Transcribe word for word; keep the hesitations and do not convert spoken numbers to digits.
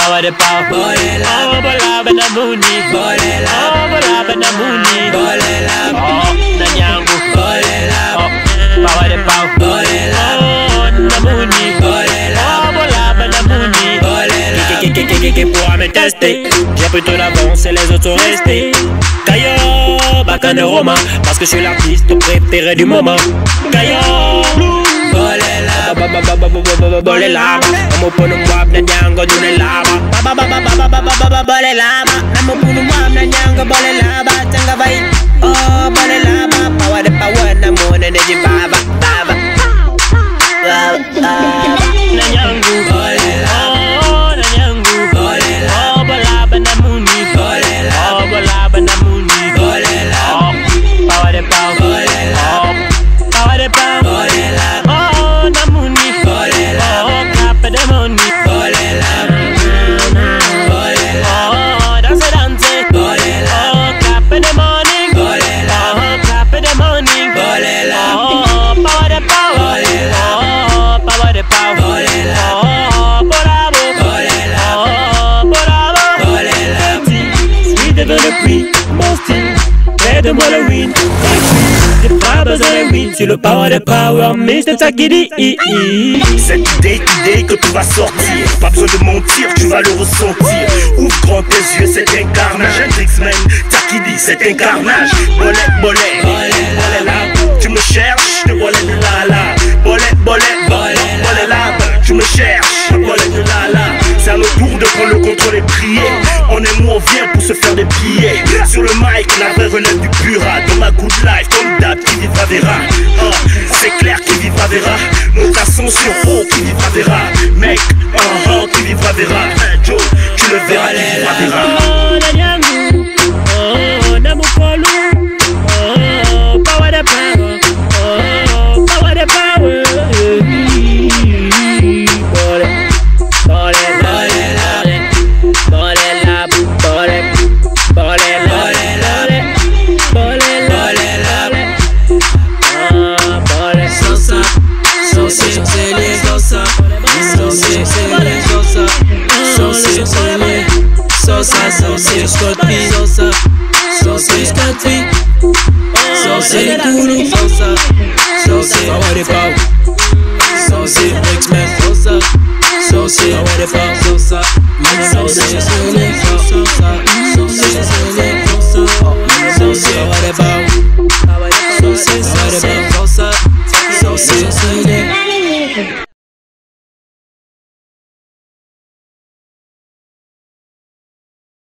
power the power. Oh, Bolaba na muni. Oh, Bolaba na muni. Oh, Nanyangu. Oh, power the power. Oh, na muni. Oh, Bolaba na muni. Qui pourra me tester? J'ai plutôt d'avance et les autres sont restés. Kayo, Bakane Roma, parce que je suis l'artiste préféré du moment. Kayo, Bolé lama, amo punu mwap na nyango dune lama. Baba baba baba baba baba bolé lama, amo punu mwap na nyango bolé lama. Tanga vai, oh bolé lama, power the power na mo na neji baba baba. Na nyango bolé lama, oh na nyango bolé lama, oh bolaba na muni bolé lama, oh bolaba na muni bolé lama, power the power bolé lama, power the power bolé lama. Donne-moi le win, j'ai pas besoin de win. C'est le power de power, mister Takidi. Cette idée, idée que tu vas sortir, pas besoin de mentir, tu vas le ressentir. Ouvre grand tes yeux, c'est un carnage. Hendrixman, Takidi, c'est un carnage. Bolet, bolet, bolet là, tu me cherches, de bolet de la la. Bolet, bolet, bolet, bolet là, tu me cherches, bolet de la la. C'est à notre tour de prendre le contrôle et prier. On est où on vient pour se faire des billets. Sur le mic, la vraie relève du pura. Dans ma good life, comme d'hab, qui vivra verra. Oh, c'est clair, qui vivra verra. Monte à son sur haut, qui vivra verra. Mec, oh, oh, qui vivra verra. Joe, tu le verras, qui vivra verra. Oh, Nanyangu, oh, Namukolu, oh, power the power, oh, power the power. Sauce Scott B, sauce, sauce Scott B, sauce Kulu, sauce, sauce Power the Power, sauce Hendrixman, sauce, sauce Power the Power, sauce, sauce Sele, sauce, sauce Sele, sauce, sauce Power the Power, sauce Power the Power, sauce.